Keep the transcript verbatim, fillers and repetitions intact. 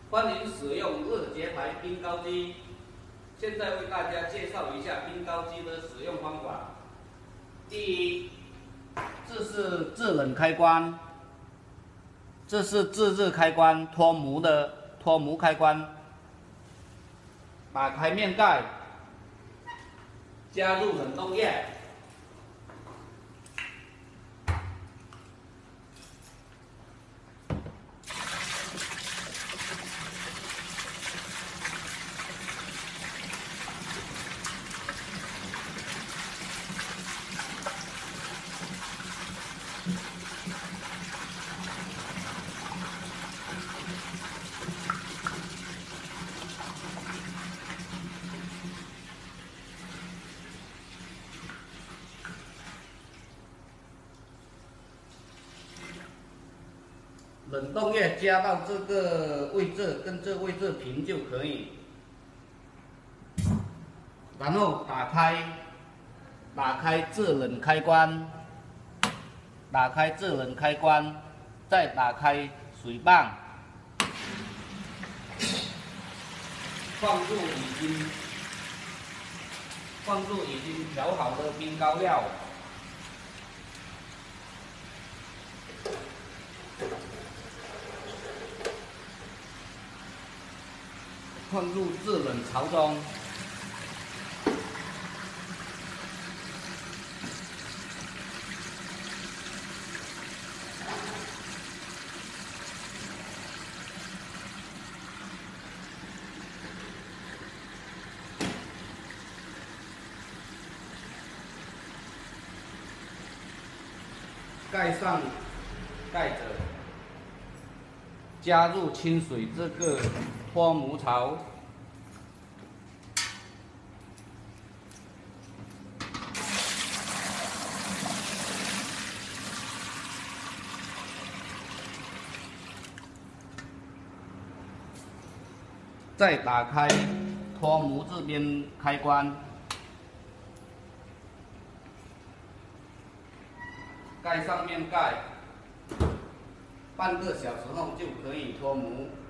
欢迎使用热节牌冰糕机。现在为大家介绍一下冰糕机的使用方法。第一，这是制冷开关，这是制热开关，脱模的脱模开关。打开面盖，加入冷冻液。 冷冻液加到这个位置，跟这位置平就可以。然后打开，打开制冷开关，打开制冷开关，再打开水泵，放入已经放入已经调好的冰糕料。 放入制冷槽中，盖上盖着。 加入清水这个脱模槽，再打开脱模这边开关，盖上面盖。 半个小时后就可以脱模。